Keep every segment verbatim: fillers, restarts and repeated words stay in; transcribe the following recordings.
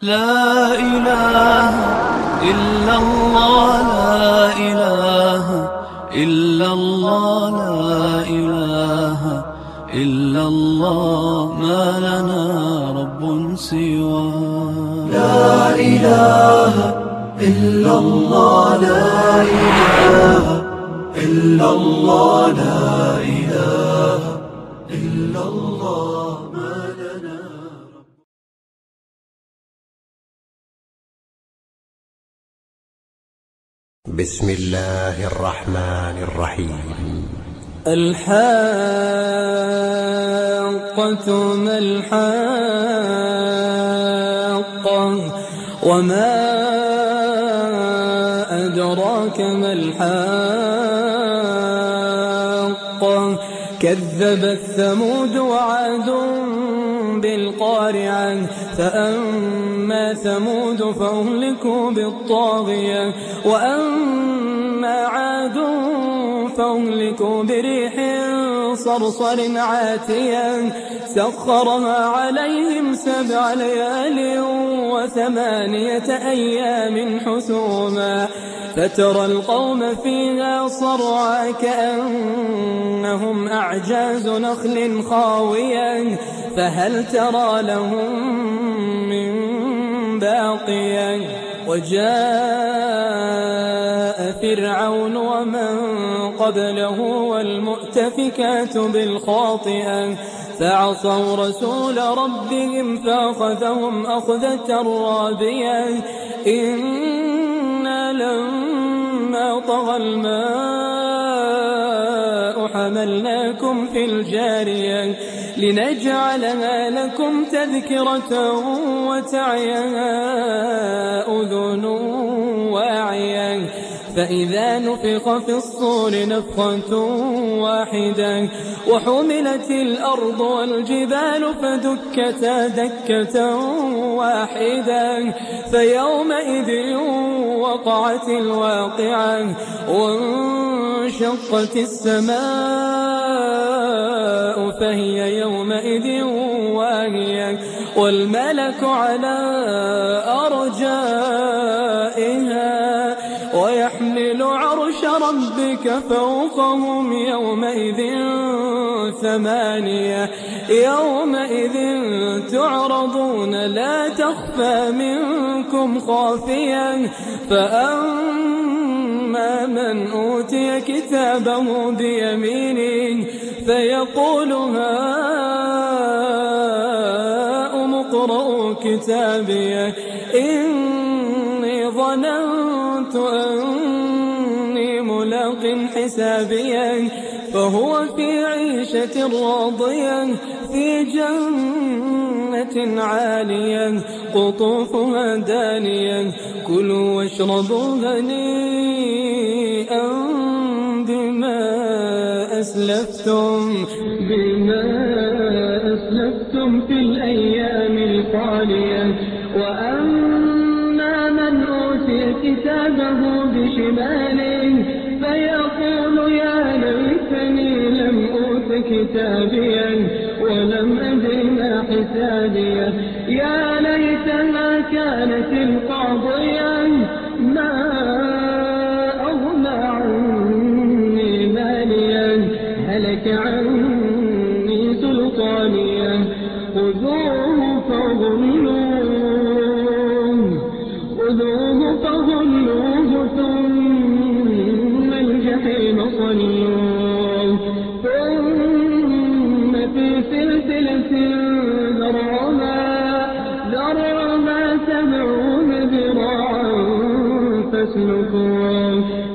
لا إله إلا الله، لا إله إلا الله، لا إله إلا الله، ما لنا رب سواه. لا إله إلا الله، لا إله إلا الله، لا إله إلا الله، ما لنا. بسم الله الرحمن الرحيم. الحاقة ما الحاقة وما أدراك ما الحاقة كذبت ثمود وعاد بالقارعة فأما ثمود فأهلكوا بالطاغية وأما عاد فأهلكوا بريح صرصر عاتية سخرها عليهم سبع ليال وثمانية أيام حسوما فترى القوم فيها صرعى كأنهم أعجاز نخل خاوية فهل ترى لهم من باقية وجاء فرعون ومن قبله والمؤتفكات بالخاطئة فعصوا رسول ربهم فأخذهم أخذة رابية إنا لما طغى الماء حملناكم في الجارية لنجعلها لكم تذكرة وتعيها أذن واعية فإذا نفخ في الصور نفخة واحدة وحملت الأرض والجبال فدكتا دكة واحدة فيومئذ وقعت الواقعة وانشقت السماء فهي يومئذ واهية والملك على أرجائها ويحمل عرش ربك فوقهم يومئذ ثمانية يومئذ تعرضون لا تخفى منكم خافية فأما من أوتي كتابه بيمينه فيقول هاؤم اقرءوا كتابيه إني ظننت أني ملاق حسابيا فهو في عيشة راضية في جنة عالية قطوفها دانية كلوا واشربوا هنيئا بما أسلفتم بما أسلفتم في الأيام الخالية وأما من أوتي كتابه بشماله فيقول يا ليتني لم أوت كتابيا ولم أدر ما حسابيا يا ليتها كانت القاضية ما أغنى عني ماليا هلك عني سلطانيا خذوه فغلوه خذوه فغلوه ثم الجحيم صلوه ثم في سلسلة ذرعها ذرعها سبعون ذراعا فاسلكوه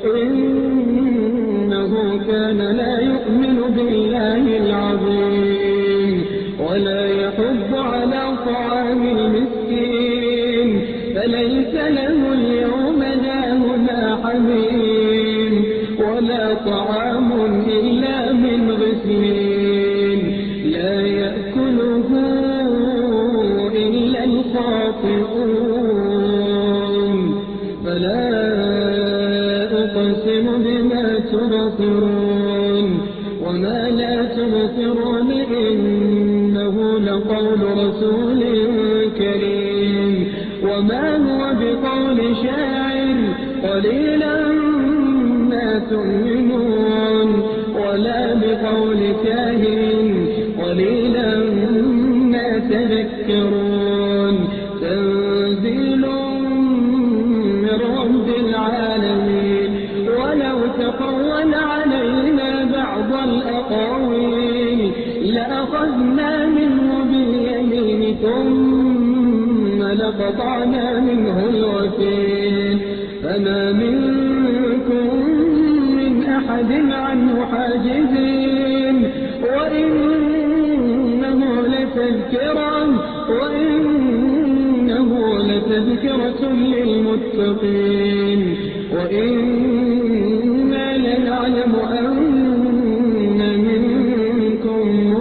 إنه كان لا يؤمن بالله العظيم ولا يحض على طعام المسكين فليس له اليوم هاهنا حميم ولا طعام إلا من غسلين لا يأكله إلا الخاطئون فلا أقسم بما تبصرون وما لا تبصرون إنه لقول رسول كريم وما هو بقول شاعر قليلا ما تؤمنون ولا بقول كاهن قليلا ما تذكرون تنزيل من رب العالمين ولو تقول علينا بعض الأقاويل لأخذنا منه باليمين ثم لقطعنا منه الوتين فما منكم من أحد عنه حاجزين وإنه لتذكرة وإنه لتذكرة للمتقين وإنا لنعلم أن منكم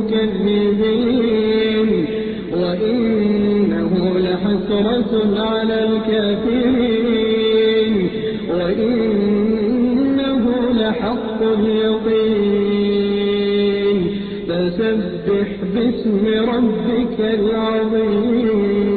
مكذبين وإنه لحسرة على الكافرين وإنه لحق اليقين فسبح باسم ربك العظيم.